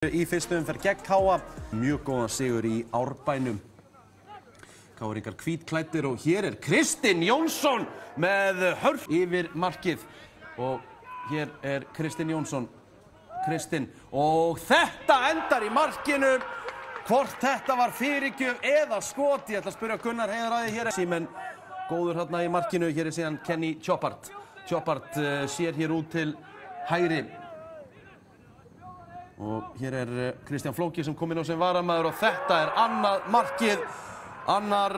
Í fyrstu umferð gegn Káa, mjög góðan sigur í Árbænum. Káringar hvítklæddir og hér Kristinn Jónsson með hörf yfir markið. Og hér Kristinn Jónsson. Kristinn, og þetta endar í markinu. Hvort þetta var fyrirgjöf eða skot, ég ætla að spyrja Gunnar Heiðar að því hér. Símen góður hérna í markinu, hér síðan Kenny Choppart. Choppart sér hér út til hægri. Og hér Kristján Flóki sem kom inn á sem varamaður og þetta annað markið, annar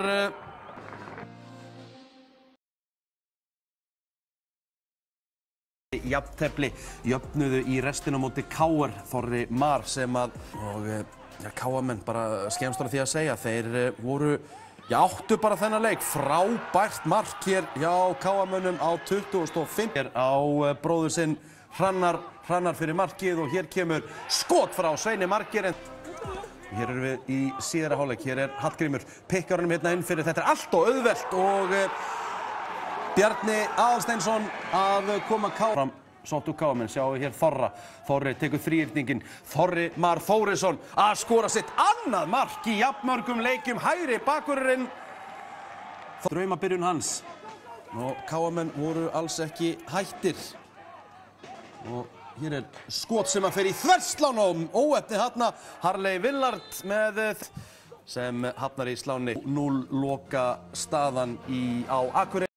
jafntefli, jöfnuðu í restina á móti KR, Þorri Mar sem að, og KR-menn bara skemmst á því að segja, þeir voru, áttu bara þennan leik, frábært mark hér hjá KR-mönnum á 25. Hér á bróður sinn Hrannar fyrir markið og hér kemur skot frá Sveini Margeir. Hér við í síðara hálfleik, hér Hallgrímur, pikkar honum hérna inn fyrir, þetta allt og auðvelt og Bjarni Aðalsteinsson að koma fram, sóttu KR-menn, sjáum við hér Þorra. Þorri tekur þríhyrningin, Þorri Mar Þórisson að skora sitt annað mark í jafnmörgum leikjum, hægri bakvörðurinn. Draumabyrjun hans og KR-menn voru alls ekki hættir. Og hér skot sem að fer í þverslán og óefni þarna, Harley Willard með sem hafnar í sláni. 0 loka staðan á Akureyri.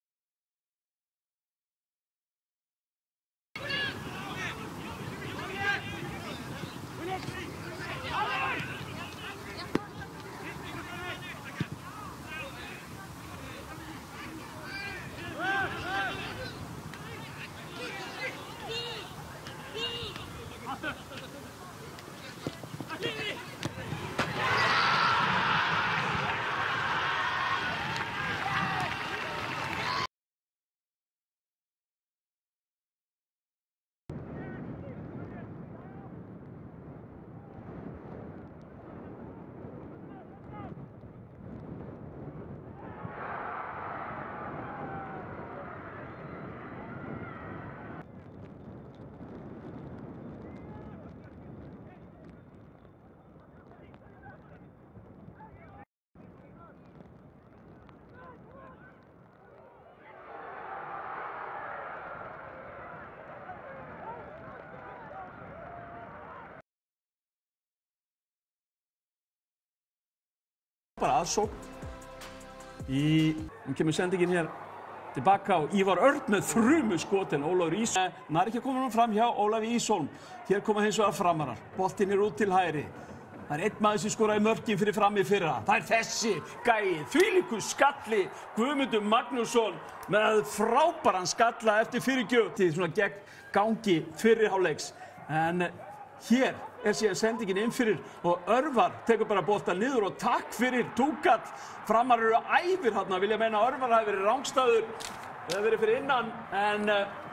Bara aðsókn. Nú kemur sendingin hér tilbaka og Ívar Örn með þrumuskotin. Ólafur Ísholm. Nær ekki að koma fram hjá Ólafi Ísholm. Hér koma hins vegar Framarar. Boltinn út til hægri. Það einn maður sem skoraði mörkin fyrir fram í fyrra. Það þessi gæi, þvílíkur skalli, Guðmundur Magnússon með frábæran skalla eftir fyrirgjöf. Til svona gegn gangi fyrri hálfleiks. En hér síðan sendingin inn fyrir og Örvar tekur bara boltann niður og takk fyrir túkall. Framarar eru æfir þarna, vilja meina Örvar hafi verið rangstæður eða verið fyrir innan en